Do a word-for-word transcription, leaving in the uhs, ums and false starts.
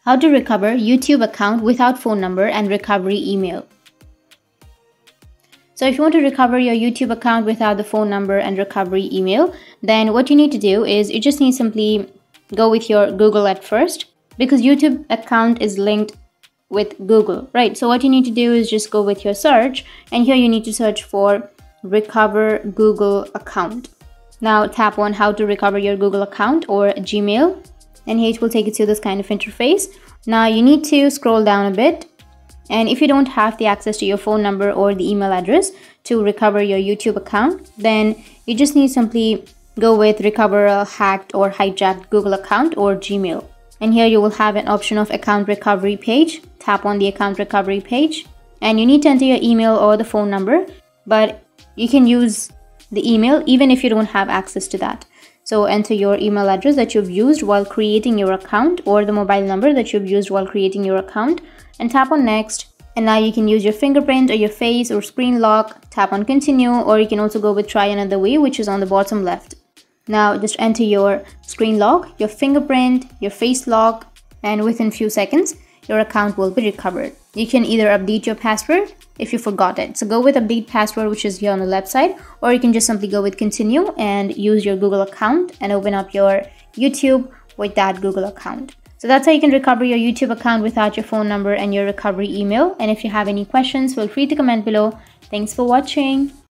How to recover YouTube account without phone number and recovery email. So if you want to recover your YouTube account without the phone number and recovery email, then what you need to do is you just need to simply go with your Google at first, because YouTube account is linked with Google, right? So what you need to do is just go with your search, and here you need to search for recover Google account. Now tap on how to recover your Google account or Gmail, and here it will take you to this kind of interface. Now you need to scroll down a bit, and if you don't have the access to your phone number or the email address to recover your YouTube account, then you just need to simply go with recover a hacked or hijacked Google account or Gmail. And here you will have an option of account recovery page. Tap on the account recovery page, and you need to enter your email or the phone number, but you can use the email even if you don't have access to that. So enter your email address that you've used while creating your account or the mobile number that you've used while creating your account, and tap on next. And now you can use your fingerprint or your face or screen lock. Tap on continue, or you can also go with try another way, which is on the bottom left. Now just enter your screen lock, your fingerprint, your face lock, and within few seconds your account will be recovered. You can either update your password if you forgot it. So go with update password, which is here on the left side, or you can just simply go with continue and use your Google account and open up your YouTube with that Google account. So that's how you can recover your YouTube account without your phone number and your recovery email. And if you have any questions, feel free to comment below. Thanks for watching.